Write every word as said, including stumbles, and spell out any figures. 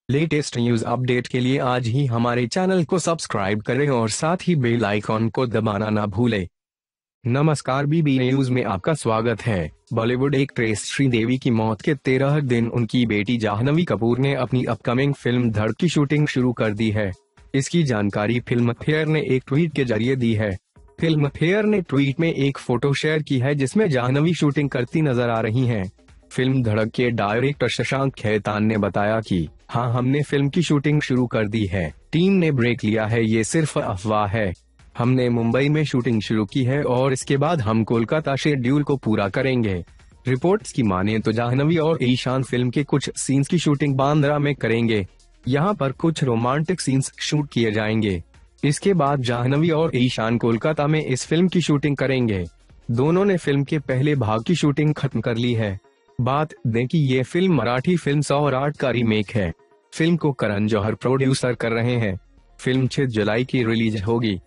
Latest news update के लिए आज ही हमारे चैनल को सब्सक्राइब करें और साथ ही बेल आइकॉन को दबाना ना भूलें। नमस्कार, बीबी न्यूज में आपका स्वागत है। बॉलीवुड एक्ट्रेस श्रीदेवी की मौत के तेरह दिन उनकी बेटी जाह्नवी कपूर ने अपनी अपकमिंग फिल्म धड़क की शूटिंग शुरू कर दी है। इसकी जानकारी फिल्मफेयर ने एक ट्वीट के जरिए दी है। फिल्मफेयर ने ट्वीट में एक फोटो शेयर की है जिसमें जाह्नवी शूटिंग करती नजर आ रही हैं। फिल्म धड़क के डायरेक्टर शशांक खैतान ने बताया कि हाँ, हमने फिल्म की शूटिंग शुरू कर दी है। टीम ने ब्रेक लिया है, ये सिर्फ अफवाह है। हमने मुंबई में शूटिंग शुरू की है और इसके बाद हम कोलकाता शेड्यूल को पूरा करेंगे। रिपोर्ट्स की माने तो जाह्नवी और ईशान फिल्म के कुछ सीन्स की शूटिंग बांद्रा में करेंगे। यहाँ पर कुछ रोमांटिक सीन्स शूट किए जाएंगे। इसके बाद जाह्नवी और ईशान कोलकाता में इस फिल्म की शूटिंग करेंगे। दोनों ने फिल्म के पहले भाग की शूटिंग खत्म कर ली है। बात दें कि ये फिल्म मराठी फिल्म सौराट का रीमेक है। फिल्म को करण जौहर प्रोड्यूसर कर रहे हैं। फिल्म छह जुलाई की रिलीज होगी।